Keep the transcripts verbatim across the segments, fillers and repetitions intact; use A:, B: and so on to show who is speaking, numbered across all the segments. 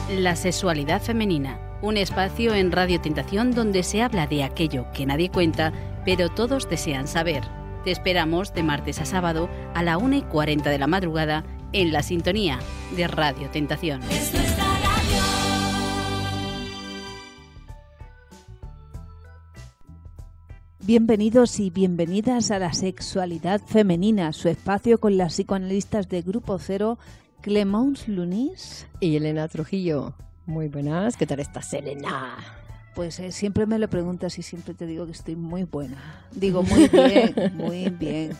A: La sexualidad femenina, un espacio en Radio Tentación donde se habla de aquello que nadie cuenta, pero todos desean saber. Te esperamos de martes a sábado a la una y cuarenta de la madrugada en la sintonía de Radio Tentación.
B: Bienvenidos y bienvenidas a La Sexualidad Femenina, su espacio con las psicoanalistas de Grupo Cero, Clemence Lunis
C: y Elena Trujillo. Muy buenas, ¿qué tal estás, Elena?
B: Pues eh, siempre me lo preguntas y siempre te digo que estoy muy buena. Digo muy bien, muy bien.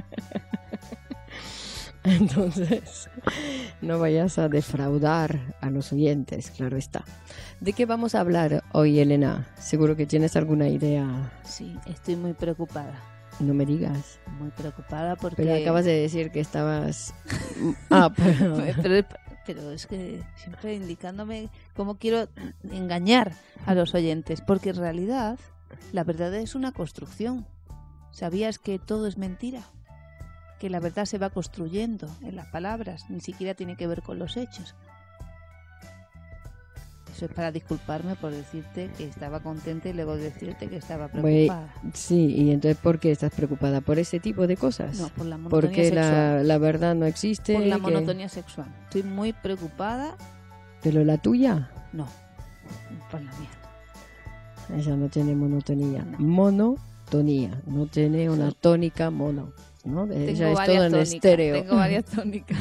C: Entonces, no vayas a defraudar a los oyentes, claro está. ¿De qué vamos a hablar hoy, Elena? Seguro que tienes alguna idea.
B: Sí, estoy muy preocupada.
C: No me digas.
B: Muy preocupada porque...
C: Pero acabas de decir que estabas... ah, pero...
B: pero... Pero es que siempre indicándome cómo quiero engañar a los oyentes, porque en realidad la verdad es una construcción. ¿Sabías que todo es mentira? Que la verdad se va construyendo en las palabras, ni siquiera tiene que ver con los hechos. Eso es para disculparme por decirte que estaba contenta y luego decirte que estaba preocupada.
C: Bueno, sí, y entonces ¿por qué estás preocupada? ¿Por ese tipo de cosas?
B: No, por la monotonía
C: Porque
B: sexual.
C: La, la verdad no existe.
B: Por la
C: que...
B: monotonía sexual. Estoy muy preocupada.
C: ¿Pero la tuya?
B: No, por la mía.
C: Ella no tiene monotonía.
B: No.
C: Monotonía, no tiene una tónica mono. ¿No?
B: Tengo
C: Ella es
B: varias
C: todo en
B: tónicas,
C: estéreo.
B: Tengo varias tónicas.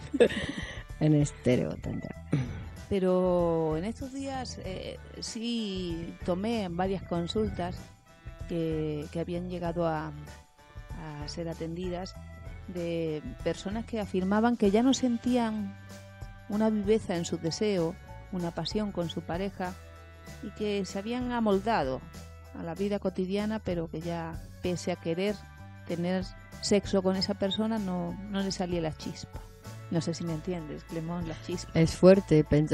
C: En estéreo tendrá.
B: Pero en estos días eh, sí tomé en varias consultas que, que habían llegado a, a ser atendidas de personas que afirmaban que ya no sentían una viveza en su deseo, una pasión con su pareja y que se habían amoldado a la vida cotidiana, pero que ya pese a querer tener sexo con esa persona no, no le salía la chispa. No sé si me entiendes, Clemón, la chispa.
C: Es fuerte pensar,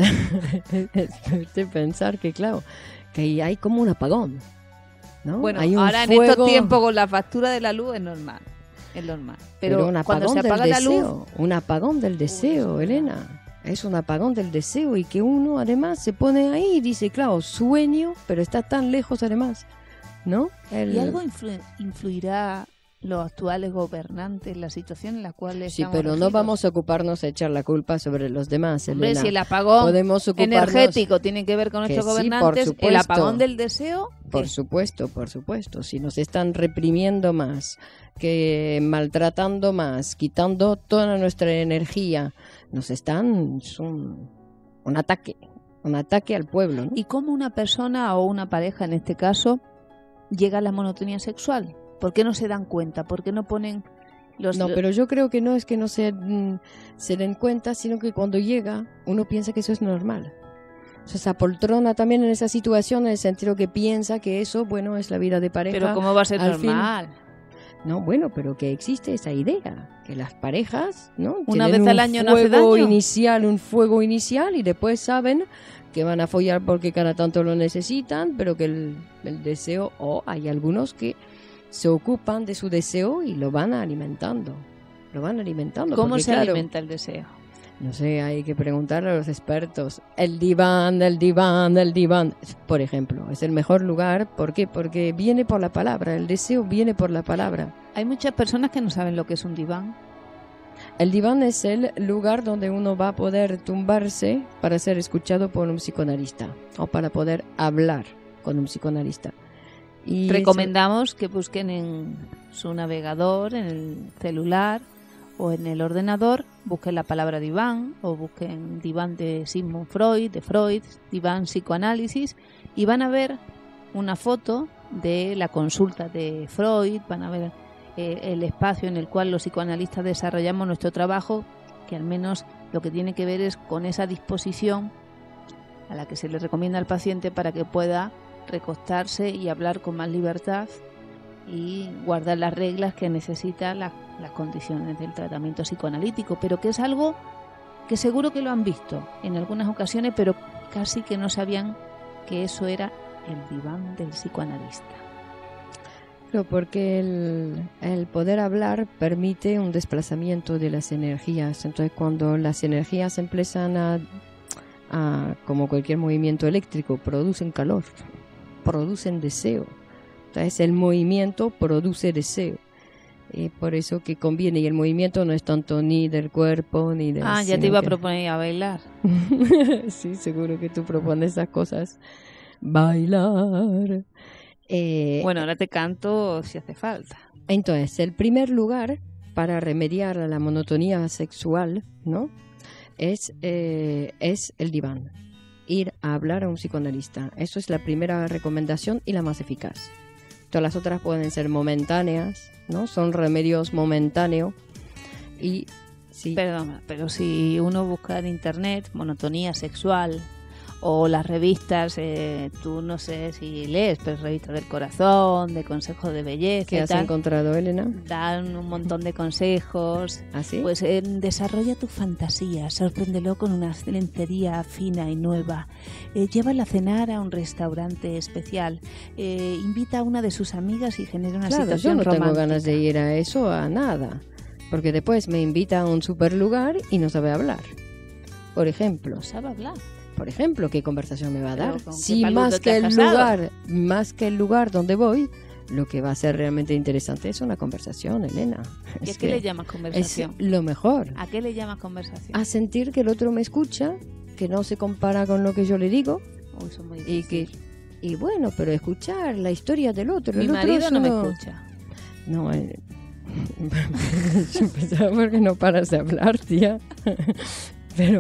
C: es fuerte pensar que, claro, que hay como un apagón, ¿no?
B: Bueno,
C: hay un
B: ahora
C: fuego...
B: en estos tiempos con la factura de la luz es normal, es normal. Pero,
C: Pero un
B: cuando
C: apagón
B: se apaga
C: del
B: la
C: deseo,
B: luz...
C: un apagón del deseo,
B: Uy,
C: Elena. Es un apagón del deseo y que uno además se pone ahí y dice, claro, sueño, pero está tan lejos además, ¿no? El...
B: ¿Y algo influ- influirá los actuales gobernantes, la situación en la cual
C: Sí,
B: estamos
C: pero no
B: regidos?
C: vamos a ocuparnos a echar la culpa sobre los demás,
B: Hombre,
C: Elena.
B: si el apagón
C: Podemos ocuparnos...
B: energético tiene que ver con
C: Que
B: nuestros
C: sí, por
B: gobernantes, el
C: supuesto.
B: apagón del deseo...
C: Por
B: ¿qué?
C: supuesto, por supuesto. Si nos están reprimiendo más, que maltratando más, quitando toda nuestra energía, nos están... Es un, un ataque, un ataque al pueblo, ¿no?
B: ¿Y cómo una persona o una pareja, en este caso, llega a la monotonía sexual? ¿Por qué no se dan cuenta? ¿Por qué no ponen los...
C: No, pero yo creo que no es que no se, mm, se den cuenta, sino que cuando llega uno piensa que eso es normal. O sea, se apoltrona también en esa situación en el sentido que piensa que eso, bueno, es la vida de pareja.
B: Pero ¿cómo va a ser
C: Al
B: normal?
C: Fin, no, bueno, pero que existe esa idea, que las parejas, ¿no?
B: Una
C: tienen
B: vez al
C: un
B: año no hace
C: fuego
B: daño.
C: inicial, un fuego inicial y después saben que van a follar porque cada tanto lo necesitan, pero que el, el deseo, o hay algunos que se ocupan de su deseo y lo van alimentando. Lo van alimentando.
B: ¿Cómo
C: porque,
B: se
C: claro,
B: alimenta el deseo?
C: No sé, hay que preguntarle a los expertos. El diván, el diván, el diván, por ejemplo, es el mejor lugar. ¿Por qué? Porque viene por la palabra, el deseo viene por la palabra.
B: Hay muchas personas que no saben lo que es un diván.
C: El diván es el lugar donde uno va a poder tumbarse para ser escuchado por un psicoanalista o para poder hablar con un psicoanalista. Y
B: Recomendamos eso... que busquen en su navegador, en el celular o en el ordenador, busquen la palabra diván o busquen diván de Sigmund Freud, de Freud, diván psicoanálisis y van a ver una foto de la consulta de Freud, van a ver eh, el espacio en el cual los psicoanalistas desarrollamos nuestro trabajo, que al menos lo que tiene que ver es con esa disposición a la que se le recomienda al paciente para que pueda recostarse y hablar con más libertad y guardar las reglas que necesita la, las condiciones del tratamiento psicoanalítico, pero que es algo que seguro que lo han visto en algunas ocasiones, pero casi que no sabían que eso era el diván del psicoanalista.
C: Claro, porque el, el poder hablar permite un desplazamiento de las energías. Entonces, cuando las energías empiezan a a, como cualquier movimiento eléctrico, producen calor, producen deseo. Entonces el movimiento produce deseo. Y por eso que conviene. Y el movimiento no es tanto ni del cuerpo ni de...
B: Ah, ya te iba que... a proponer a bailar.
C: Sí, seguro que tú propones esas cosas. Bailar. Eh,
B: bueno, ahora te canto si hace falta.
C: Entonces, el primer lugar para remediar a la monotonía sexual, ¿no? Es, eh, es el diván. Ir a hablar a un psicoanalista. Eso es la primera recomendación y la más eficaz. Todas las otras pueden ser momentáneas, ¿no? Son remedios momentáneos. Y sí.
B: Perdona, pero si uno busca en internet monotonía sexual o las revistas, eh, tú no sé si lees, pero revistas del corazón, de consejos de belleza.
C: ¿Qué has
B: tal,
C: encontrado, Elena?
B: Dan un montón de consejos.
C: ¿Ah, sí?
B: Pues eh, desarrolla tu fantasía, sorpréndelo con una lencería fina y nueva. Eh, llévala a cenar a un restaurante especial. Eh, invita a una de sus amigas y genera una
C: claro,
B: situación
C: yo no
B: romántica.
C: tengo ganas de ir a eso, a nada. Porque después me invita a un super lugar y no sabe hablar. Por ejemplo.
B: No sabe hablar.
C: Por ejemplo, ¿qué conversación me va a dar?
B: Si
C: más que el lugar, más que el lugar donde voy, lo que va a ser realmente interesante es una conversación, Elena.
B: ¿Y a qué le llamas conversación?
C: Es lo mejor.
B: ¿A qué le llamas conversación?
C: A sentir que el otro me escucha, que no se compara con lo que yo le digo.
B: Uy, son muy
C: y que y bueno, pero escuchar la historia del otro.
B: Mi
C: el
B: marido
C: otro
B: no me
C: solo...
B: escucha.
C: No, eh... yo pensaba porque no paras de hablar, tía. Pero...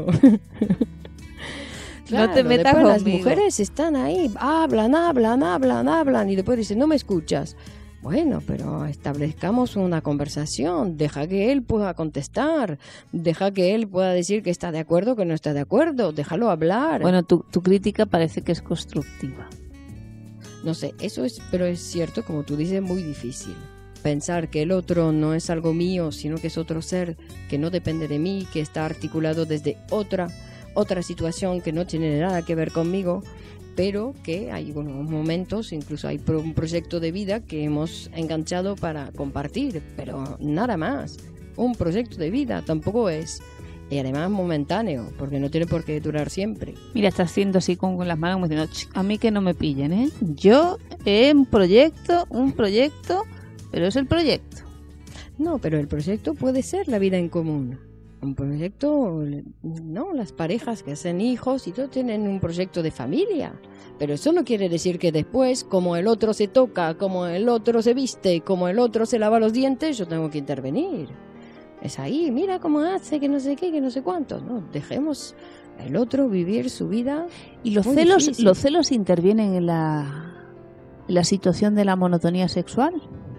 C: Claro,
B: no te metas conmigo.
C: Las mujeres están ahí, hablan, hablan, hablan, hablan y después dicen, no me escuchas. Bueno, pero establezcamos una conversación, deja que él pueda contestar, deja que él pueda decir que está de acuerdo, que no está de acuerdo, déjalo hablar.
B: Bueno, tu, tu crítica parece que es constructiva.
C: No sé, eso es, pero es cierto, como tú dices, muy difícil. Pensar que el otro no es algo mío, sino que es otro ser que no depende de mí, que está articulado desde otra otra situación que no tiene nada que ver conmigo, pero que hay unos momentos, incluso hay un proyecto de vida que hemos enganchado para compartir, pero nada más. Un proyecto de vida tampoco es, y además momentáneo, porque no tiene por qué durar siempre.
B: Mira, está haciendo así con, con las manos, como diciendo, a mí que no me pillen, ¿eh? Yo he un proyecto, un proyecto, pero es el proyecto.
C: No, pero el proyecto puede ser la vida en común. Un proyecto, no, las parejas que hacen hijos y todo tienen un proyecto de familia, pero eso no quiere decir que después, como el otro se toca, como el otro se viste, como el otro se lava los dientes, yo tengo que intervenir. Es ahí, mira cómo hace, que no sé qué, que no sé cuánto. No, dejemos el otro vivir su vida.
B: Y los celos, difícil. los celos intervienen en la, en la situación de la monotonía sexual.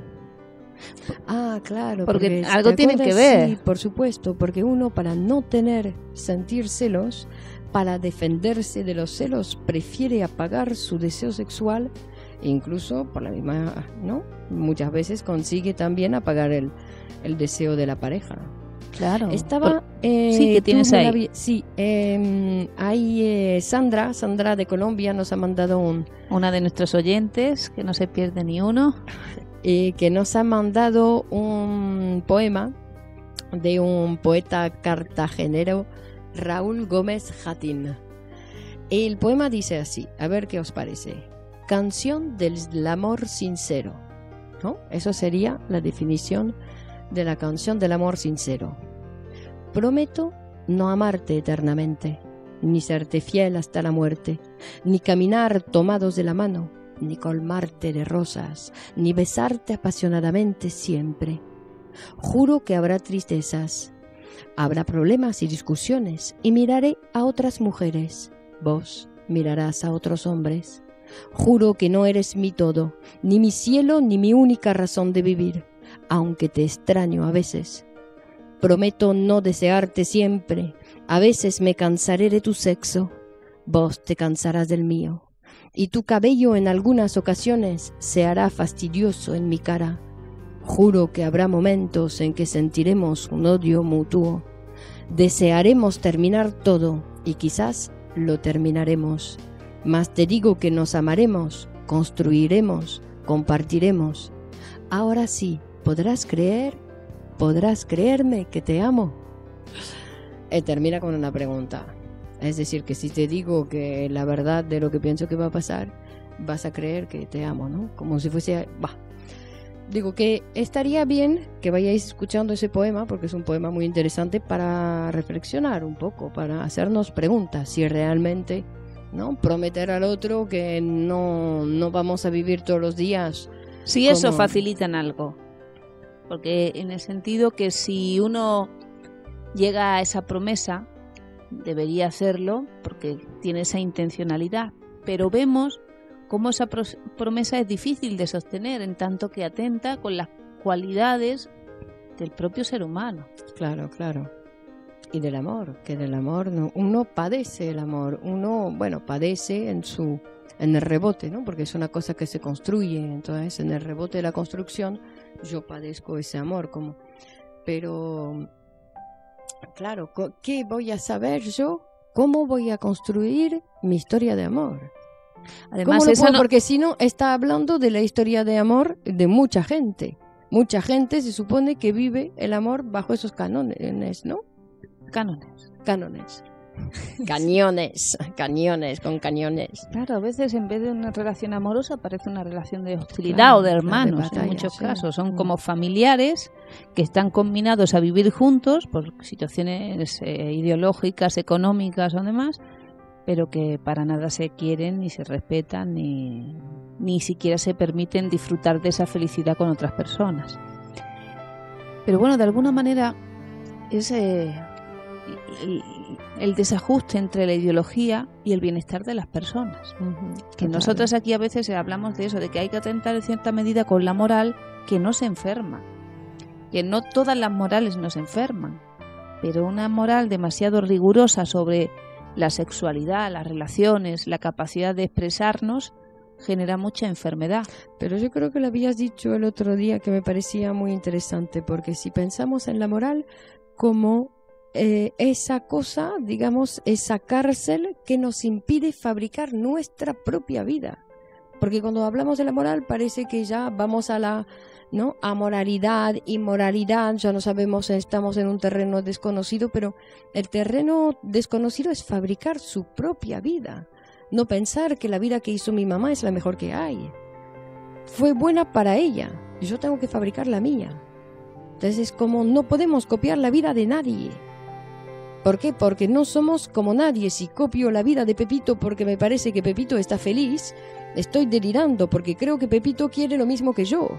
C: Ah, claro,
B: porque, porque algo tienen que ver.
C: Sí, por supuesto, porque uno para no tener, sentir celos, para defenderse de los celos, prefiere apagar su deseo sexual, e incluso por la misma, ¿no? Muchas veces consigue también apagar el, el deseo de la pareja.
B: Claro.
C: Estaba.
B: Por... Eh, sí, que tienes ahí.
C: La... Sí, eh, hay eh, Sandra, Sandra de Colombia nos ha mandado un.
B: Una de nuestros oyentes, que no se pierde ni uno.
C: Eh, que nos ha mandado un poema de un poeta cartagenero, Raúl Gómez Jatín. El poema dice así, a ver qué os parece. Canción del amor sincero, ¿no? Eso sería la definición de la canción del amor sincero. Prometo no amarte eternamente, ni serte fiel hasta la muerte, ni caminar tomados de la mano, ni colmarte de rosas, ni besarte apasionadamente siempre. Juro que habrá tristezas, habrá problemas y discusiones, y miraré a otras mujeres. Vos mirarás a otros hombres. Juro que no eres mi todo, ni mi cielo, ni mi única razón de vivir, aunque te extraño a veces. Prometo no desearte siempre, a veces me cansaré de tu sexo, vos te cansarás del mío. Y tu cabello en algunas ocasiones se hará fastidioso en mi cara. Juro que habrá momentos en que sentiremos un odio mutuo. Desearemos terminar todo y quizás lo terminaremos. Mas te digo que nos amaremos, construiremos, compartiremos. Ahora sí, ¿podrás creer? ¿Podrás creerme que te amo? Eh, termina con una pregunta. Es decir, que si te digo que la verdad de lo que pienso que va a pasar, vas a creer que te amo, ¿no? Como si fuese... Bah. Digo que estaría bien que vayáis escuchando ese poema, porque es un poema muy interesante para reflexionar un poco, para hacernos preguntas si realmente, ¿no? Prometer al otro que no, no vamos a vivir todos los días.
B: Si
C: como...
B: eso facilitan algo. Porque en el sentido que si uno llega a esa promesa, debería hacerlo porque tiene esa intencionalidad. Pero vemos cómo esa promesa es difícil de sostener, en tanto que atenta con las cualidades del propio ser humano.
C: Claro, claro. Y del amor, que del amor no, uno padece el amor, uno, bueno, padece en su en el rebote, ¿no? Porque es una cosa que se construye, entonces en el rebote de la construcción yo padezco ese amor, como, pero claro, ¿qué voy a saber yo? ¿Cómo voy a construir mi historia de amor?
B: Además,
C: ¿Cómo lo puedo?
B: no...
C: Porque si no, está hablando de la historia de amor de mucha gente. Mucha gente se supone que vive el amor bajo esos cánones, ¿no?
B: Cánones.
C: Cánones. Cañones, cañones, con cañones.
B: Claro, a veces en vez de una relación amorosa parece una relación de hostilidad,
C: claro,
B: o de hermanos, de batalla, en muchos sí. casos. Son como familiares que están combinados a vivir juntos por situaciones eh, ideológicas, económicas o demás, pero que para nada se quieren, ni se respetan, ni, ni siquiera se permiten disfrutar de esa felicidad con otras personas. Pero bueno, de alguna manera es eh, el, el desajuste entre la ideología y el bienestar de las personas. Uh-huh, que total. Nosotros aquí a veces hablamos de eso, de que hay que atentar en cierta medida con la moral que no se enferma. Que no todas las morales nos enferman, pero una moral demasiado rigurosa sobre la sexualidad, las relaciones, la capacidad de expresarnos, genera mucha enfermedad.
C: Pero yo creo que lo habías dicho el otro día, que me parecía muy interesante, porque si pensamos en la moral como eh, esa cosa, digamos, esa cárcel que nos impide fabricar nuestra propia vida. Porque cuando hablamos de la moral parece que ya vamos a la... ¿no? A moralidad, inmoralidad, ya no sabemos, estamos en un terreno desconocido, pero el terreno desconocido es fabricar su propia vida, no pensar que la vida que hizo mi mamá es la mejor que hay, fue buena para ella, yo tengo que fabricar la mía. Entonces es como no podemos copiar la vida de nadie. ¿Por qué? Porque no somos como nadie. Si copio la vida de Pepito porque me parece que Pepito está feliz, estoy delirando porque creo que Pepito quiere lo mismo que yo.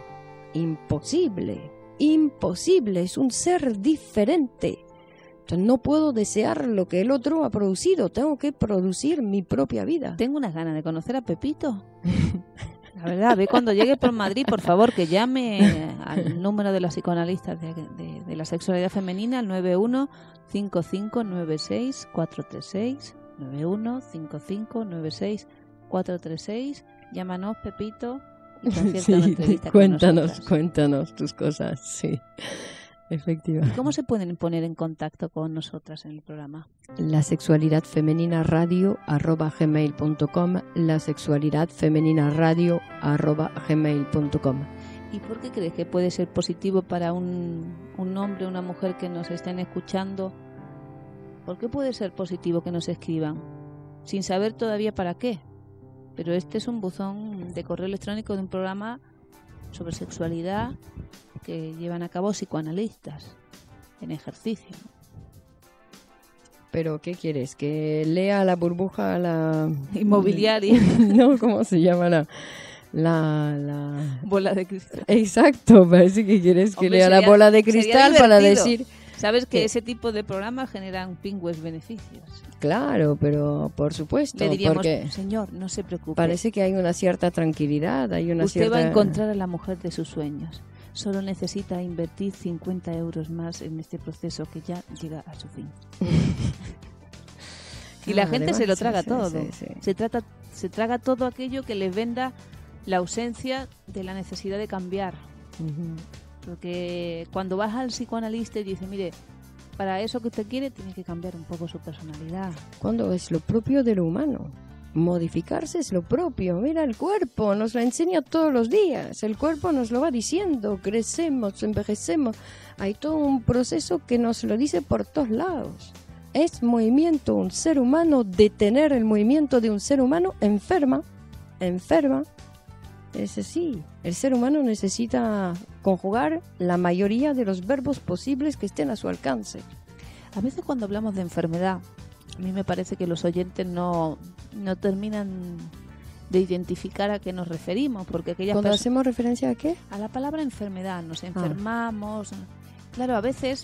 C: Imposible, imposible, es un ser diferente. Entonces no puedo desear lo que el otro ha producido, tengo que producir mi propia vida.
B: Tengo unas ganas de conocer a Pepito. La verdad, ve cuando llegue por Madrid, por favor, que llame al número de los psicoanalistas de, de, de la sexualidad femenina, al nueve uno cinco cinco nueve seis cuatro tres seis, nueve uno cinco cinco nueve seis cuatro tres seis. Llámanos, Pepito.
C: Sí, cuéntanos, cuéntanos tus cosas, sí, efectivamente.
B: ¿Cómo se pueden poner en contacto con nosotras en el programa?
C: La sexualidad femenina radio arroba gmail punto com, la sexualidad femenina radio arroba gmail punto com.
B: ¿Y por qué crees que puede ser positivo para un, un hombre o una mujer que nos estén escuchando? ¿Por qué puede ser positivo que nos escriban? Sin saber todavía para qué. Pero este es un buzón de correo electrónico de un programa sobre sexualidad que llevan a cabo psicoanalistas en ejercicio.
C: ¿Pero qué quieres? ¿Que lea la burbuja la
B: inmobiliaria?
C: No, ¿cómo se llama la la, la...
B: bola de cristal?
C: Exacto, parece que quieres que
B: Hombre,
C: lea
B: sería,
C: la bola de cristal para decir...
B: Sabes que ese tipo de programas generan pingües beneficios.
C: Claro, pero por supuesto.
B: Le diríamos,
C: porque
B: señor, no se preocupe.
C: Parece que hay una cierta tranquilidad, hay una
B: Usted
C: cierta...
B: va a encontrar a la mujer de sus sueños. Solo necesita invertir cincuenta euros más en este proceso que ya llega a su fin. Y la ah, gente además, se lo traga sí, todo. Sí, sí. Se trata, se traga todo aquello que les venda la ausencia de la necesidad de cambiar. Uh-huh. Porque cuando vas al psicoanalista y dice, mire, para eso que usted quiere tiene que cambiar un poco su personalidad.
C: Cuando es lo propio de lo humano. Modificarse es lo propio. Mira, el cuerpo nos lo enseña todos los días. El cuerpo nos lo va diciendo. Crecemos, envejecemos. Hay todo un proceso que nos lo dice por todos lados. es movimiento. Un ser humano, detener el movimiento de un ser humano enferma, enferma. Es así, el ser humano necesita conjugar la mayoría de los verbos posibles que estén a su alcance.
B: A veces cuando hablamos de enfermedad, a mí me parece que los oyentes no, no terminan de identificar a qué nos referimos, porque aquellas
C: ¿Cuando
B: perso-
C: hacemos referencia a qué?
B: a la palabra enfermedad, nos enfermamos. Claro, a veces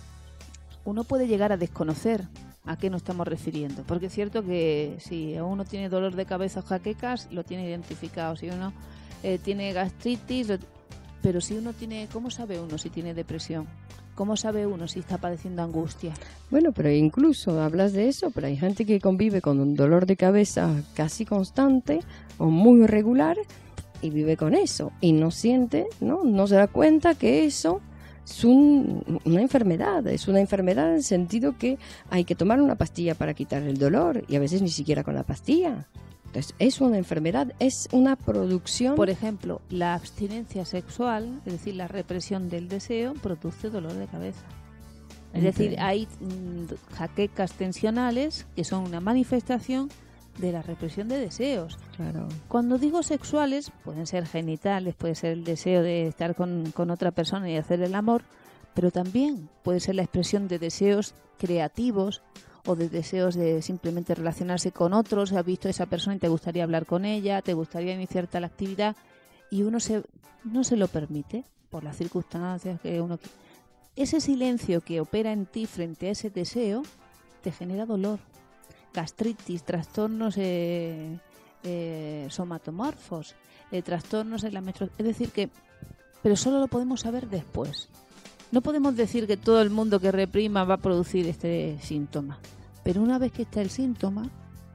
B: uno puede llegar a desconocer a qué nos estamos refiriendo, porque es cierto que si uno tiene dolor de cabeza o jaquecas, lo tiene identificado. Si uno eh, tiene gastritis, lo- pero si uno tiene, ¿cómo sabe uno si tiene depresión? ¿Cómo sabe uno si está padeciendo angustia?
C: Bueno, pero incluso hablas de eso, pero hay gente que convive con un dolor de cabeza casi constante o muy regular y vive con eso y no siente, ¿no? No se da cuenta que eso es un- una enfermedad, es una enfermedad en el sentido que hay que tomar una pastilla para quitar el dolor y a veces ni siquiera con la pastilla. Entonces, es una enfermedad, es una producción.
B: Por ejemplo, la abstinencia sexual, es decir, la represión del deseo, produce dolor de cabeza. Es
C: Entiendo.
B: decir, hay mm, jaquecas tensionales que son una manifestación de la represión de deseos.
C: Claro.
B: Cuando digo sexuales, pueden ser genitales, puede ser el deseo de estar con, con otra persona y hacer el amor, pero también puede ser la expresión de deseos creativos o de deseos de simplemente relacionarse con otros. Has visto a esa persona y te gustaría hablar con ella, te gustaría iniciar tal actividad y uno se, no se lo permite por las circunstancias que uno quiere. Ese silencio que opera en ti frente a ese deseo te genera dolor, gastritis, trastornos eh, eh, somatomorfos, eh, trastornos en la menstruación. Es decir que, pero solo lo podemos saber después. No podemos decir que todo el mundo que reprima va a producir este síntoma, pero una vez que está el síntoma,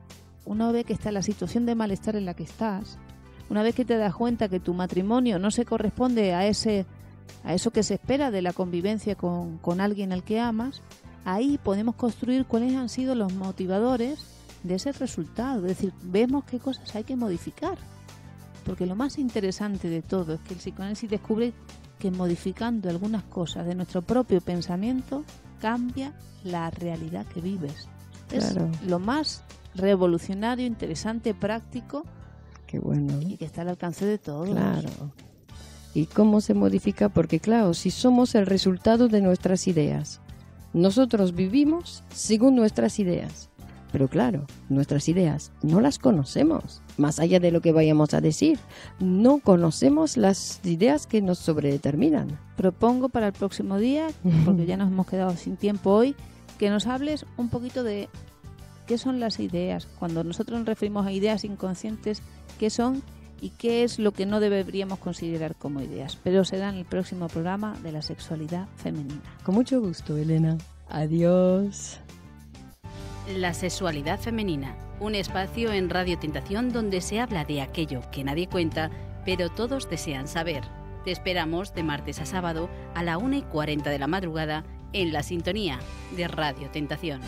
B: una vez que está la situación de malestar en la que estás, una vez que te das cuenta que tu matrimonio no se corresponde a ese a eso que se espera de la convivencia con, con alguien al que amas, ahí podemos construir cuáles han sido los motivadores de ese resultado. Es decir, vemos qué cosas hay que modificar. Porque lo más interesante de todo es que el psicoanálisis descubre que modificando algunas cosas de nuestro propio pensamiento cambia la realidad que vives.
C: Claro.
B: Es lo más revolucionario, interesante, práctico
C: Qué bueno.
B: y que está al alcance de todos.
C: Claro. ¿Y cómo se modifica? Porque claro, si somos el resultado de nuestras ideas, nosotros vivimos según nuestras ideas. Pero claro, nuestras ideas no las conocemos, más allá de lo que vayamos a decir. No conocemos las ideas que nos sobredeterminan.
B: Propongo para el próximo día, porque ya nos hemos quedado sin tiempo hoy, que nos hables un poquito de qué son las ideas. Cuando nosotros nos referimos a ideas inconscientes, qué son y qué es lo que no deberíamos considerar como ideas. Pero será en el próximo programa de la sexualidad femenina.
C: Con mucho gusto, Elena. Adiós.
A: La sexualidad femenina, un espacio en Radio Tentación donde se habla de aquello que nadie cuenta, pero todos desean saber. Te esperamos de martes a sábado a la una y cuarenta de la madrugada en la sintonía de Radio Tentación.